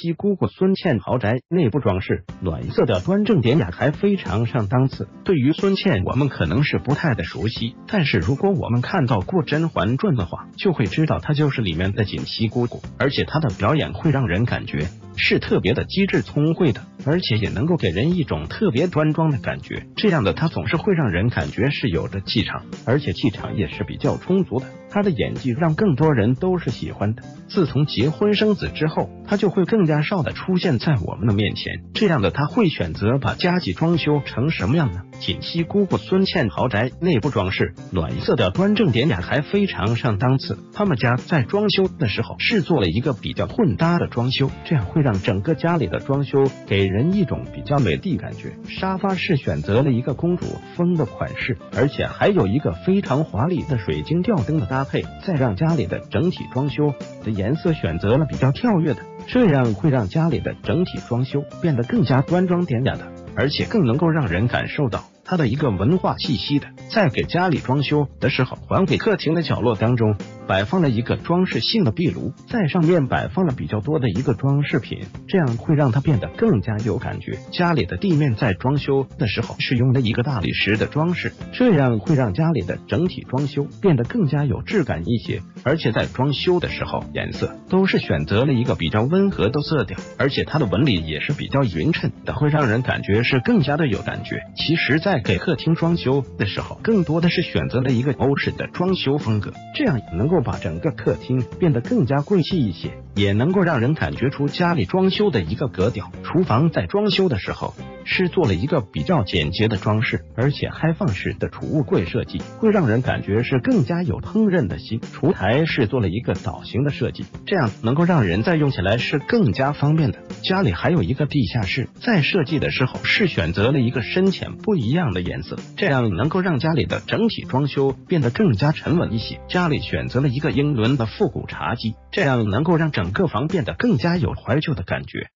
西姑姑孙茜豪宅内部装饰暖色调，端正典雅，还非常上档次。对于孙茜我们可能是不太的熟悉，但是如果我们看到过《甄嬛传》的话，就会知道她就是里面的锦溪姑姑，而且她的表演会让人感觉是特别的机智聪慧的，而且也能够给人一种特别端庄的感觉。这样的她总是会让人感觉是有着气场，而且气场也是比较充足的。她的演技让更多人都是喜欢的。自从结婚生子之后，她就会更加少的出现在我们的面前。这样的她会选择把家里装修成什么样呢？锦溪姑姑孙茜豪宅内部装饰暖色调，端正典雅，还非常上档次。他们家在装修的时候是做了一个比较混搭的装修，这样会让整个家里的装修给人一种比较美的感觉。沙发是选择了一个公主风的款式，而且还有一个非常华丽的水晶吊灯的搭配，再让家里的整体装修的颜色选择了比较跳跃的，这样会让家里的整体装修变得更加端庄典雅的，而且更能够让人感受到它的一个文化气息的。在给家里装修的时候，还给客厅的角落当中摆放了一个装饰性的壁炉，在上面摆放了比较多的一个装饰品，这样会让它变得更加有感觉。家里的地面在装修的时候是用了一个大理石的装饰，这样会让家里的整体装修变得更加有质感一些。而且在装修的时候，颜色都是选择了一个比较温和的色调，而且它的纹理也是比较匀称的，会让人感觉是更加的有感觉。其实在给客厅装修的时候，更多的是选择了一个欧式的装修风格，这样能够把整个客厅变得更加贵气一些，也能够让人感觉出家里装修的一个格调。厨房在装修的时候是做了一个比较简洁的装饰，而且开放式的储物柜设计会让人感觉是更加有烹饪的心。厨台是做了一个岛型的设计，这样能够让人在用起来是更加方便的。家里还有一个地下室，在设计的时候是选择了一个深浅不一样的颜色，这样能够让家里的整体装修变得更加沉稳一些。家里选择了一个英伦的复古茶几，这样能够让整个房变得更加有怀旧的感觉。